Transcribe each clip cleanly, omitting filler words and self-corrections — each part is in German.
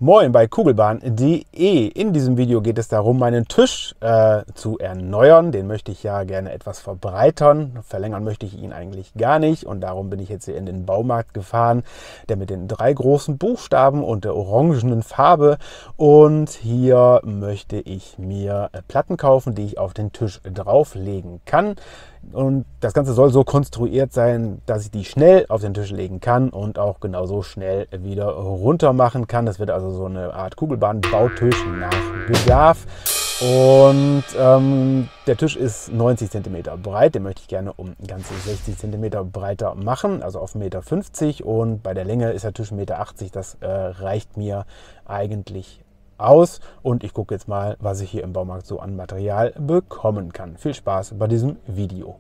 Moin bei Kugelbahn.de. In diesem Video geht es darum, meinen Tisch zu erneuern. Den möchte ich ja gerne etwas verbreitern. Verlängern möchte ich ihn eigentlich gar nicht. Und darum bin ich jetzt hier in den Baumarkt gefahren, der mit den 3 großen Buchstaben und der orangenen Farbe. Und hier möchte ich mir Platten kaufen, die ich auf den Tisch drauflegen kann. Und das Ganze soll so konstruiert sein, dass ich die schnell auf den Tisch legen kann und auch genauso schnell wieder runter machen kann. Das wird also so eine Art Kugelbahn-Bautisch nach Bedarf. Und der Tisch ist 90 cm breit. Den möchte ich gerne um ganze 60 cm breiter machen, also auf 1,50 m. Und bei der Länge ist der Tisch 1,80 m. Das reicht mir eigentlich aus. Und ich gucke jetzt mal, was ich hier im Baumarkt so an Material bekommen kann. Viel Spaß bei diesem Video.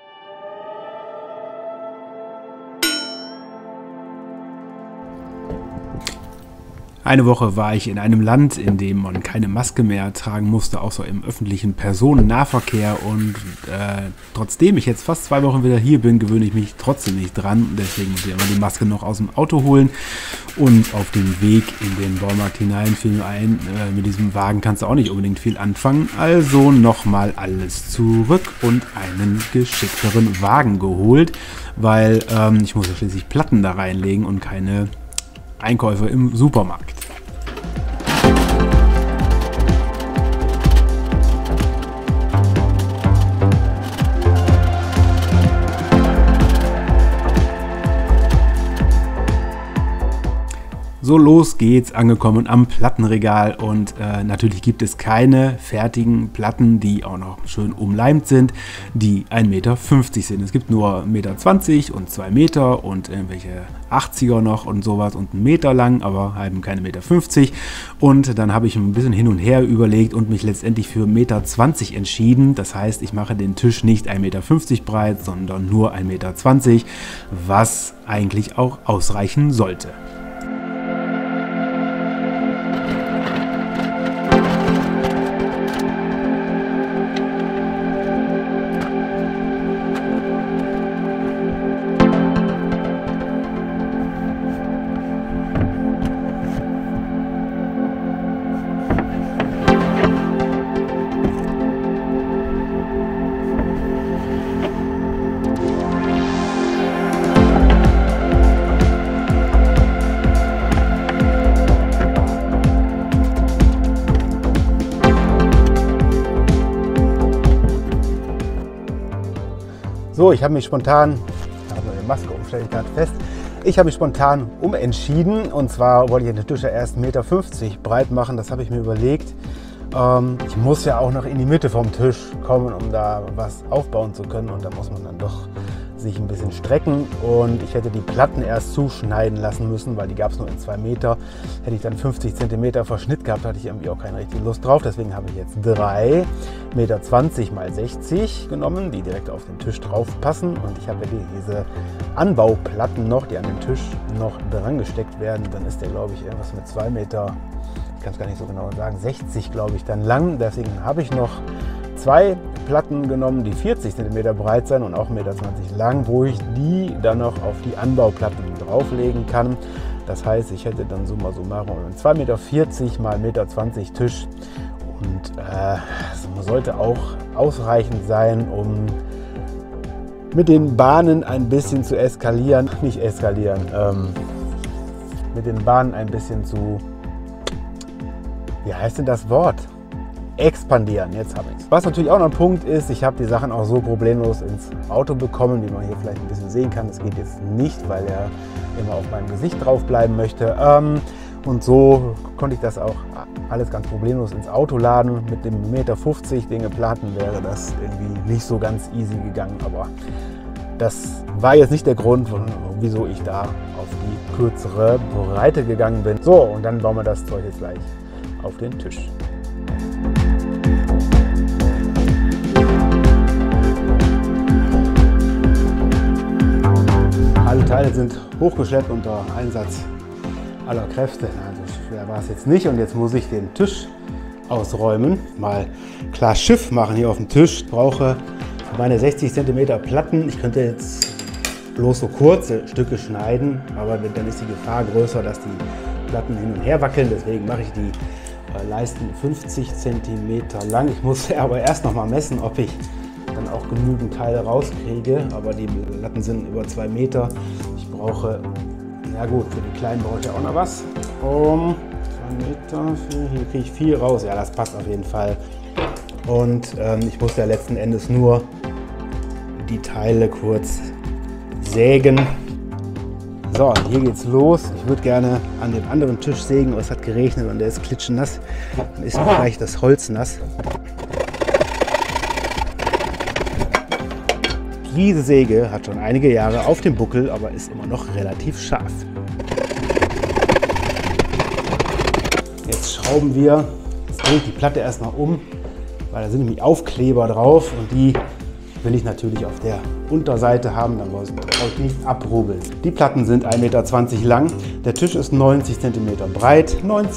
Eine Woche war ich in einem Land, in dem man keine Maske mehr tragen musste, außer im öffentlichen Personennahverkehr. Und trotzdem ich jetzt fast 2 Wochen wieder hier bin, gewöhne ich mich trotzdem nicht dran. Deswegen muss ich immer die Maske noch aus dem Auto holen. Und auf dem Weg in den Baumarkt hinein fiel mir ein, mit diesem Wagen kannst du auch nicht unbedingt viel anfangen. Also nochmal alles zurück und einen geschickteren Wagen geholt, weil ich muss ja schließlich Platten da reinlegen und keine Einkäufe im Supermarkt. So, los geht's, angekommen am Plattenregal und natürlich gibt es keine fertigen Platten, die auch noch schön umleimt sind, die 1,50 Meter sind. Es gibt nur 1,20 Meter und 2 Meter und irgendwelche 80er noch und sowas und 1 Meter lang, aber eben keine 1,50 Meter. Und dann habe ich ein bisschen hin und her überlegt und mich letztendlich für 1,20 Meter entschieden. Das heißt, ich mache den Tisch nicht 1,50 Meter breit, sondern nur 1,20 Meter, was eigentlich auch ausreichen sollte. So, ich habe mich spontan, die Maske umstelle ich gerade fest, ich habe mich spontan umentschieden, und zwar wollte ich den Tisch ja erst 1,50 Meter breit machen. Das habe ich mir überlegt. Ich muss ja auch noch in die Mitte vom Tisch kommen, um da was aufbauen zu können, und da muss man dann doch sich ein bisschen strecken, und ich hätte die Platten erst zuschneiden lassen müssen, weil die gab es nur in 2 Meter. Hätte ich dann 50 cm Verschnitt gehabt, hatte ich irgendwie auch keine richtige Lust drauf. Deswegen habe ich jetzt 3,20 Meter x 60 genommen, die direkt auf den Tisch drauf passen, und ich habe diese Anbauplatten noch, die an den Tisch noch dran gesteckt werden. Dann ist der, glaube ich, irgendwas mit 2 Meter, ich kann es gar nicht so genau sagen, 60 glaube ich dann lang. Deswegen habe ich noch 2 Platten genommen, die 40 cm breit sind und auch 1,20 Meter lang, wo ich die dann noch auf die Anbauplatten drauflegen kann. Das heißt, ich hätte dann summa summarum einen 2,40 Meter x 1,20 Meter Tisch, und das sollte auch ausreichend sein, um mit den Bahnen ein bisschen zu eskalieren, nicht eskalieren, mit den Bahnen ein bisschen zu, wie heißt denn das Wort? Expandieren, jetzt habe ich es. Was natürlich auch noch ein Punkt ist, ich habe die Sachen auch so problemlos ins Auto bekommen, wie man hier vielleicht ein bisschen sehen kann. Das geht jetzt nicht, weil er immer auf meinem Gesicht drauf bleiben möchte. Und so konnte ich das auch alles ganz problemlos ins Auto laden. Mit dem 1,50 Meter, den geplanten, wäre das irgendwie nicht so ganz easy gegangen. Aber das war jetzt nicht der Grund, wieso ich da auf die kürzere Breite gegangen bin. So, und dann bauen wir das Zeug jetzt gleich auf den Tisch. Alle Teile sind hochgeschleppt unter Einsatz aller Kräfte. Also schwer war es jetzt nicht, und jetzt muss ich den Tisch ausräumen. Mal klar Schiff machen hier auf dem Tisch. Ich brauche meine 60 cm Platten. Ich könnte jetzt bloß so kurze Stücke schneiden, aber dann ist die Gefahr größer, dass die Platten hin und her wackeln, deswegen mache ich die Leisten 50 cm lang. Ich muss aber erst noch mal messen, ob ich dann auch genügend Teile rauskriege, aber die Latten sind über 2 Meter. Ich brauche, na gut, für die kleinen brauche ich ja auch noch was. 2 Meter, hier kriege ich 4 raus, ja, das passt auf jeden Fall. Und ich muss ja letzten Endes nur die Teile kurz sägen. So, hier geht's los. Ich würde gerne an dem anderen Tisch sägen, aber es hat geregnet und der ist klitschnass. Dann ist auch gleich das Holz nass. Diese Säge hat schon einige Jahre auf dem Buckel, aber ist immer noch relativ scharf. Jetzt schrauben wir, jetzt drehe ich die Platte erstmal um, weil da sind nämlich Aufkleber drauf und die will ich natürlich auf der Unterseite haben, dann brauche ich nicht abrubbeln. Die Platten sind 1,20 Meter lang, der Tisch ist 90 cm breit,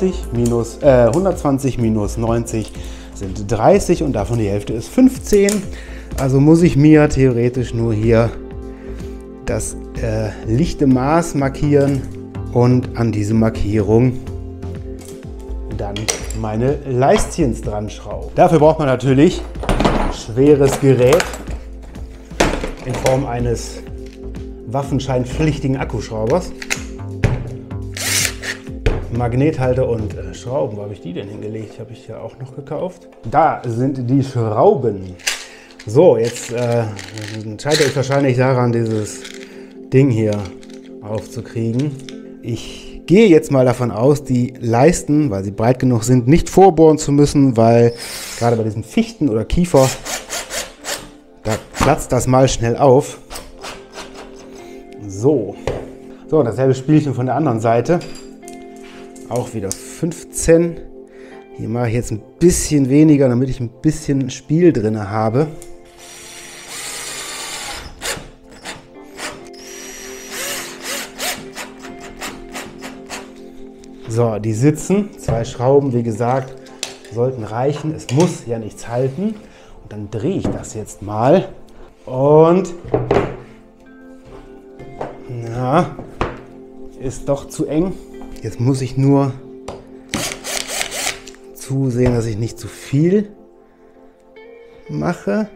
120 minus 90 sind 30 und davon die Hälfte ist 15. Also muss ich mir theoretisch nur hier das lichte Maß markieren und an diese Markierung dann meine Leistchens dran schrauben. Dafür braucht man natürlich ein schweres Gerät in Form eines waffenscheinpflichtigen Akkuschraubers. Magnethalter und Schrauben, wo habe ich die denn hingelegt? Habe ich ja auch noch gekauft. Da sind die Schrauben. So, jetzt scheitere ich wahrscheinlich daran, dieses Ding hier aufzukriegen. Ich gehe jetzt mal davon aus, die Leisten, weil sie breit genug sind, nicht vorbohren zu müssen, weil gerade bei diesen Fichten oder Kiefer, da platzt das mal schnell auf. So, dasselbe Spielchen von der anderen Seite. Auch wieder 15. Hier mache ich jetzt ein bisschen weniger, damit ich ein bisschen Spiel drin habe. So, die sitzen. 2 Schrauben, wie gesagt, sollten reichen. Es muss ja nichts halten. Und dann drehe ich das jetzt mal. Und ja, ist doch zu eng. Jetzt muss ich nur zusehen, dass ich nicht zu viel mache.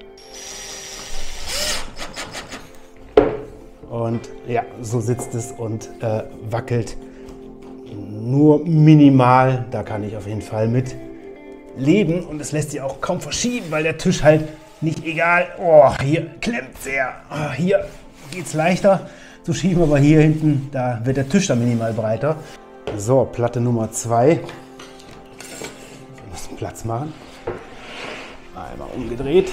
Und ja, so sitzt es und wackelt nur minimal. Da kann ich auf jeden Fall mit leben und es lässt sich auch kaum verschieben, weil der Tisch halt nicht egal. Oh, hier klemmt sehr. Oh, hier geht es leichter zu schieben, aber hier hinten, da wird der Tisch dann minimal breiter. So, Platte Nummer 2. Wir müssen Platz machen. Einmal umgedreht,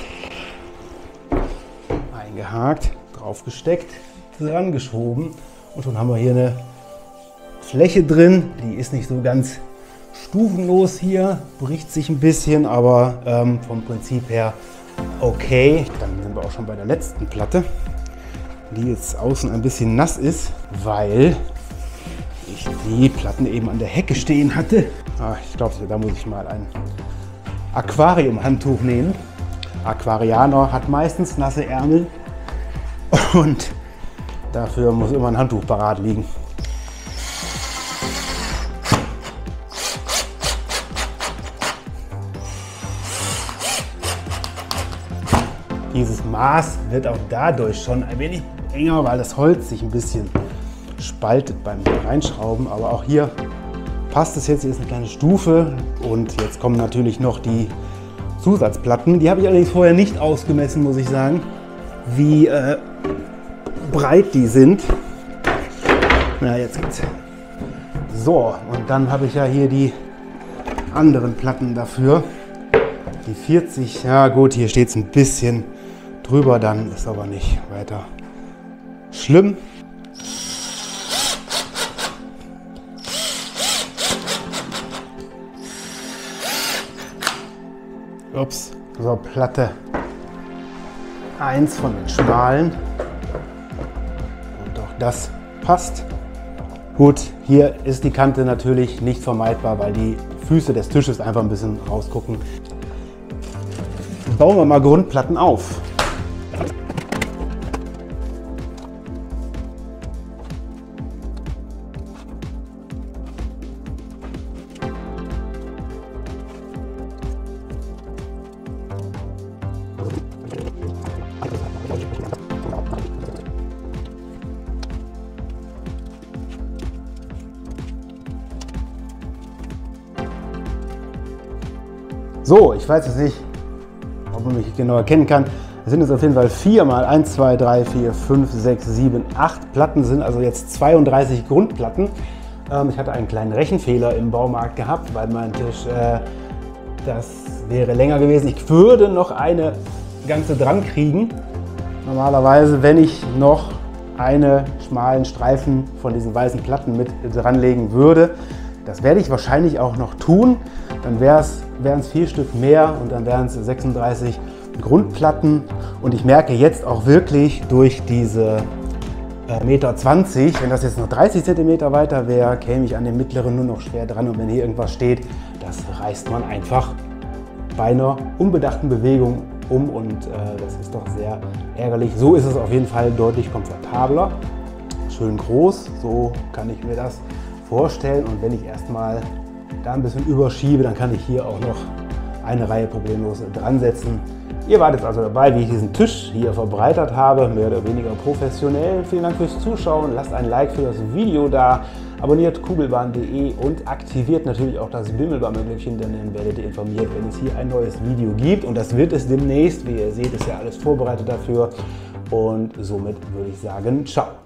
eingehakt, draufgesteckt, dran geschoben und schon haben wir hier eine Fläche drin. Die ist nicht so ganz stufenlos hier, bricht sich ein bisschen, aber vom Prinzip her okay. Dann sind wir auch schon bei der letzten Platte, die jetzt außen ein bisschen nass ist, weil ich die Platten eben an der Hecke stehen hatte. Ich glaube, da muss ich mal ein Aquariumhandtuch nehmen. Aquarianer hat meistens nasse Ärmel und dafür muss immer ein Handtuch parat liegen. Dieses Maß wird auch dadurch schon ein wenig enger, weil das Holz sich ein bisschen spaltet beim Reinschrauben. Aber auch hier passt es jetzt. Hier ist eine kleine Stufe und jetzt kommen natürlich noch die Zusatzplatten. Die habe ich allerdings vorher nicht ausgemessen, muss ich sagen, wie breit die sind. Na, jetzt geht's. So, und dann habe ich ja hier die anderen Platten dafür. Die 40, ja gut, hier steht es ein bisschen drüber, dann ist aber nicht weiter schlimm. Ups, so Platte 1 von den schmalen. Und auch das passt. Gut, hier ist die Kante natürlich nicht vermeidbar, weil die Füße des Tisches einfach ein bisschen rausgucken. Bauen wir mal Grundplatten auf. So, ich weiß jetzt nicht, ob man mich genau erkennen kann. Es sind jetzt auf jeden Fall 4 mal 1, 2, 3, 4, 5, 6, 7, 8 Platten, sind also jetzt 32 Grundplatten. Ich hatte einen kleinen Rechenfehler im Baumarkt gehabt, weil mein Tisch, das wäre länger gewesen. Ich würde noch eine ganze dran kriegen. Normalerweise, wenn ich noch einen schmalen Streifen von diesen weißen Platten mit dranlegen würde. Das werde ich wahrscheinlich auch noch tun. Dann wären es 4 Stück mehr und dann wären es 36 Grundplatten. Und ich merke jetzt auch wirklich durch diese 1,20 Meter, wenn das jetzt noch 30 cm weiter wäre, käme ich an den mittleren nur noch schwer dran. Und wenn hier irgendwas steht, das reißt man einfach bei einer unbedachten Bewegung um und das ist doch sehr ärgerlich. So ist es auf jeden Fall deutlich komfortabler. Schön groß, so kann ich mir das vorstellen. Und wenn ich erstmal da ein bisschen überschiebe, dann kann ich hier auch noch eine Reihe problemlos dran setzen. Ihr wart jetzt also dabei, wie ich diesen Tisch hier verbreitert habe, mehr oder weniger professionell. Vielen Dank fürs Zuschauen, lasst ein Like für das Video da, abonniert kugelbahn.de und aktiviert natürlich auch das Bimmelbammelglöckchen, denn dann werdet ihr informiert, wenn es hier ein neues Video gibt. Und das wird es demnächst, wie ihr seht, ist ja alles vorbereitet dafür. Und somit würde ich sagen, ciao.